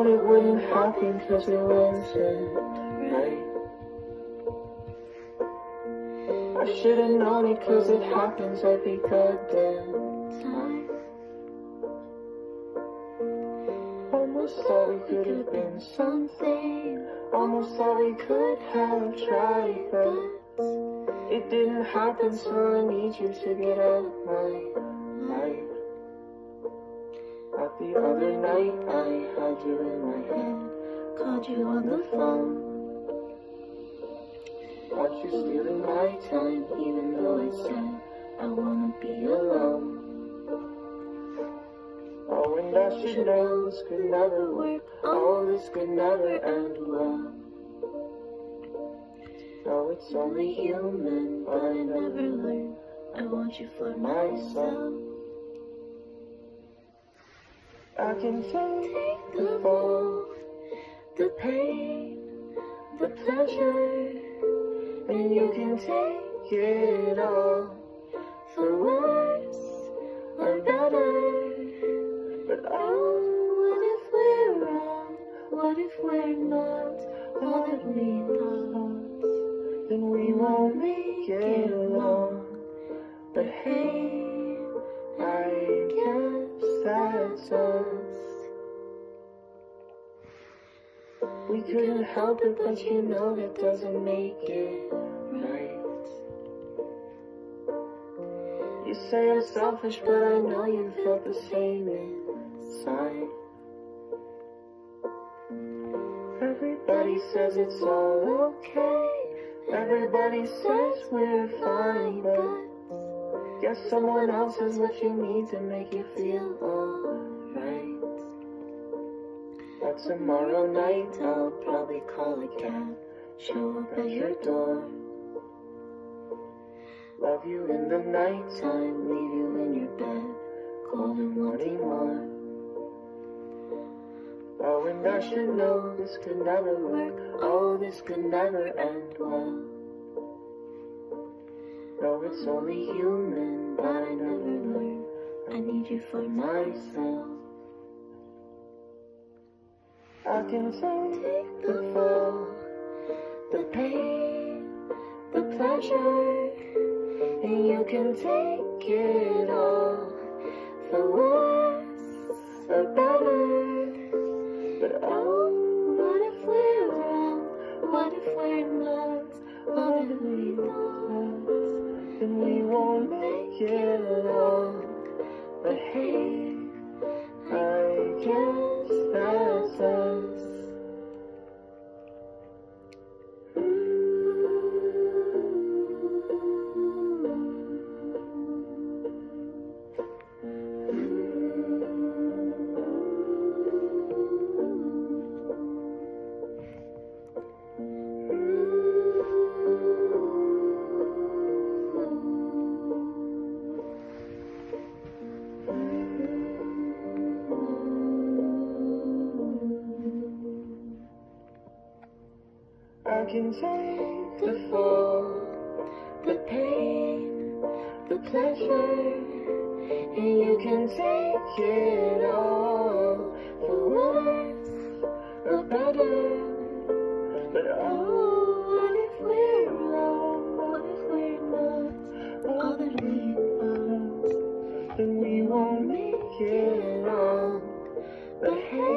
thought it wouldn't happen 'cause it wasn't right. I should've known it 'cause it happens every goddamn time. Almost thought we could have been something. Almost thought we could have tried, but it didn't happen, so I need you to get out of my life. Like the other night, I had you in my head, called you on the phone. Watched you stealing my time, even though I said I wanna be alone. Oh, and I should know this could never work. Oh, this could never end well. No, it's only human, but I never learned. I want you for myself. I can take the fall, the pain, the pleasure, and you can take it all, for worse or better. But oh, what if we're wrong? What if we're not all that we thought? Then we won't make it long. But hey, I guess that's us. We couldn't help it, but you know that doesn't make it right. You say I'm selfish, but I know you felt the same inside. Everybody says it's all okay. Everybody says we're fine, but guess someone else is what you need to make you feel alright. But tomorrow night I'll probably call a cab, show up at your door. Love you in the nighttime, leave you in your bed, cold and wanting more. Oh, and I should know this could never work. Oh, this could never end well. No, it's only human, but I never learned. I need you for myself. I can take the fall, the pain, the pleasure, and you can take it all, for worse or better. But oh, what if we're wrong? What if we're not all that we thought? Then we won't make it long. But hey, I guess that's us. I can take the fall, the pain, the pleasure, and you can take it all, for worse or better. But oh, what if we're wrong? What if we're not all that we thought? Then we won't make it long. But hey,